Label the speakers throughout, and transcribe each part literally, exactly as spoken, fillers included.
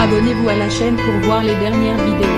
Speaker 1: Abonnez-vous à la chaîne pour voir les dernières vidéos.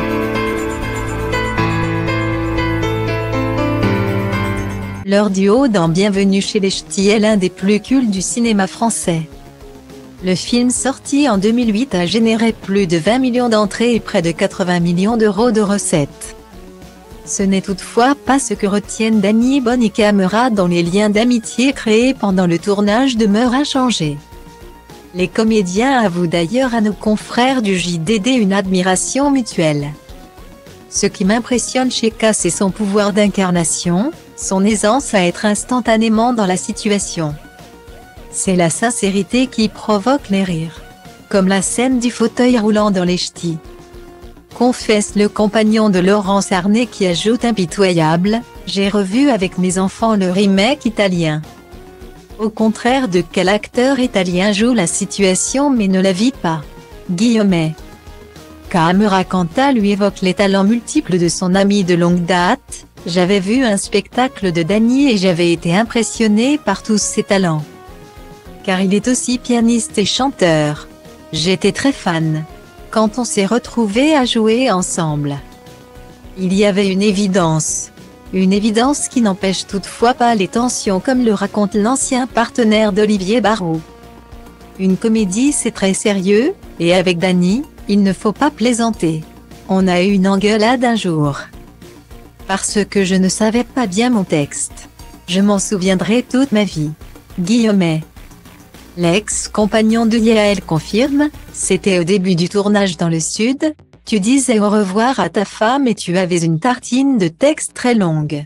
Speaker 2: Leur duo dans Bienvenue chez les Ch'tis est l'un des plus cultes du cinéma français. Le film sorti en deux mille huit a généré plus de vingt millions d'entrées et près de quatre-vingts millions d'euros de recettes. Ce n'est toutefois pas ce que retiennent Danny Boone et Camera, dont les liens d'amitié créés pendant le tournage demeurent inchangés. Les comédiens avouent d'ailleurs à nos confrères du J D D une admiration mutuelle. Ce qui m'impressionne chez K, c'est son pouvoir d'incarnation, son aisance à être instantanément dans la situation. C'est la sincérité qui provoque les rires. Comme la scène du fauteuil roulant dans les Ch'tis. Confesse le compagnon de Laurence Arnay qui ajoute impitoyable: j'ai revu avec mes enfants le remake italien. Au contraire de quel acteur italien joue la situation mais ne la vit pas. Guillaumet. Camera quant à lui évoque les talents multiples de son ami de longue date. J'avais vu un spectacle de Danny et j'avais été impressionné par tous ses talents. Car il est aussi pianiste et chanteur. J'étais très fan. Quand on s'est retrouvés à jouer ensemble, il y avait une évidence. Une évidence qui n'empêche toutefois pas les tensions, comme le raconte l'ancien partenaire d'Olivier Barrault. Une comédie, c'est très sérieux, et avec Danny, il ne faut pas plaisanter. On a eu une engueulade un jour. Parce que je ne savais pas bien mon texte. Je m'en souviendrai toute ma vie. Guillaumet. L'ex-compagnon de Yael confirme: c'était au début du tournage dans le Sud, tu disais au revoir à ta femme et tu avais une tartine de texte très longue.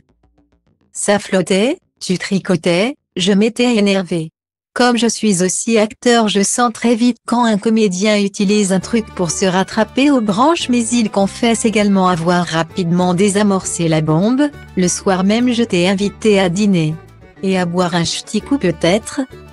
Speaker 2: Ça flottait, tu tricotais, je m'étais énervé. Comme je suis aussi acteur, je sens très vite quand un comédien utilise un truc pour se rattraper aux branches, mais il confesse également avoir rapidement désamorcé la bombe. Le soir même, je t'ai invité à dîner. Et à boire un ch'ti coup peut-être.